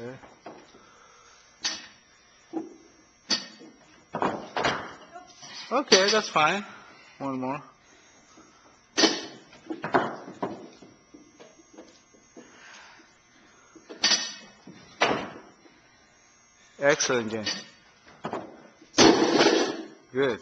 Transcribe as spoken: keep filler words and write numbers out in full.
Okay. Okay, that's fine. One more. Excellent, James. Good.